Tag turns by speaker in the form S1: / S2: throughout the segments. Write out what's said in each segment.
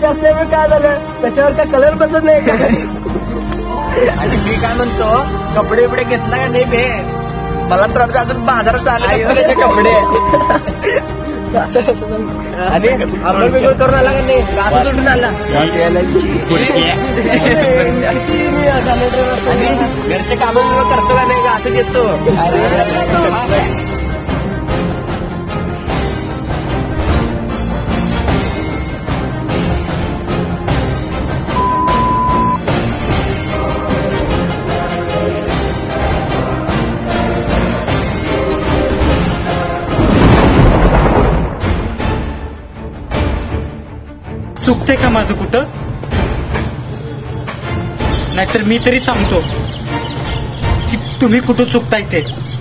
S1: कलरचे असल्यामुळे काय झालं, त्याच्यावर काय कलर बसत नाही का?
S2: आणि मी काय म्हणतो, कपडे बिपडे घेतला का नाही बे? मला तर वाटतं अजून बाजारात चालले कपडे. आणि आपण वेगळं करून आला का नाही? गाडी उठून आला आणि घरचे काम करतो का नाही असं येतो.
S3: चुकते का माझं कुठं? नाहीतर मी तरी सांगतो की तुम्ही कुठं चुकताय ते.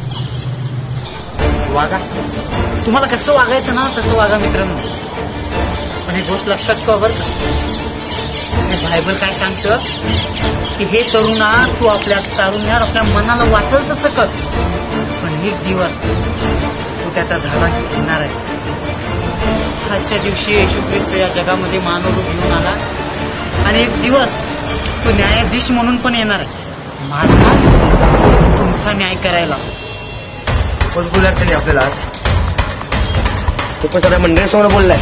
S3: वागा, तुम्हाला कसं वागायचं ना तसं वागा मित्रांनो. पण ही गोष्ट लक्षात ठेवा बरं का, बायबल काय सांगतं की हे तरुणा, तू आपल्या तारुण्यात आपल्या मनाला वाटेल तसं कर, पण एक दिवस तू त्याचा झाडा घेणार आहे. आजच्या दिवशी येशू ख्रिस्त या जगामध्ये मानव रूप घेऊन आला आणि एक दिवस तो न्यायाधीश म्हणून पण येणार आहे, माझा तुमचा न्याय करायला.
S2: कोण बोलणार तरी आपल्याला आज? तू पण सगळ्या मंडळीसमोर बोललाय.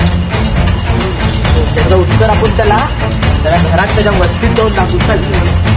S2: त्याचं उत्तर आपण त्याला घरात त्याच्या वस्तीत जाऊन दाखवू.